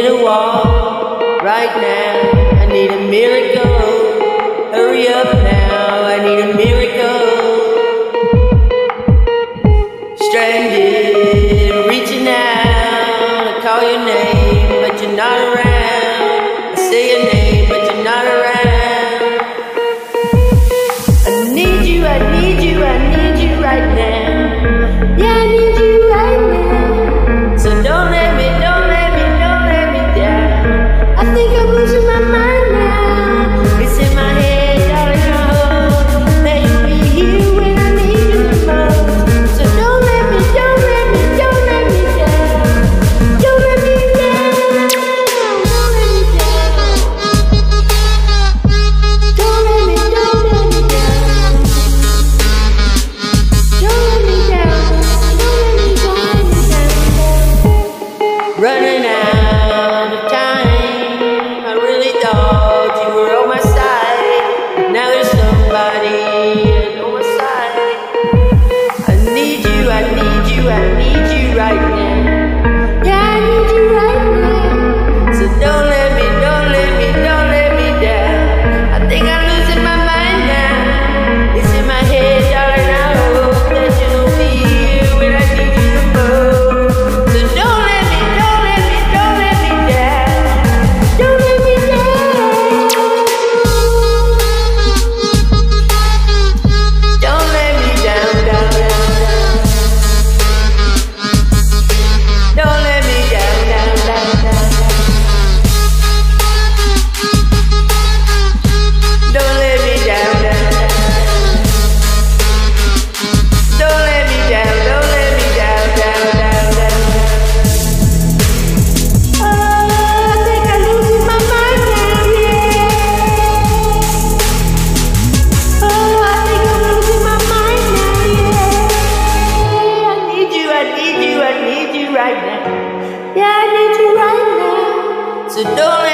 need a walk right now. I need a miracle. Hurry up now, I need a miracle. Stranded, reaching out. I call your name, but you're not around. I say your name, but you're not around. I need you, I need you, I need you right now. Yeah, I need you right now. So don't let me down. I think I'm losing my mind now. It's in my head, darling, I hope that you'll be here when I need you the most. So don't let me down. Don't let me down. Don't let me down. Don't let me down. Running out of time. I really thought you were on my side. Now there's somebody on my side. I need you, I need you, I need you right now. Yeah, I need you right now. So don't let me down. I think I'm losing my mind now. It's in my head, darling, I hope that you'll be here when I need you the most. So don't let me down. Don't let me down. Don't let me down. Don't let me down. Don't let me down. Don't let me down. Don't let me down. Oh, I think I'm losing my mind now, yeah. Oh, I think I'm losing my mind now, yeah. I need you right now. Yeah, I need you right now. So don't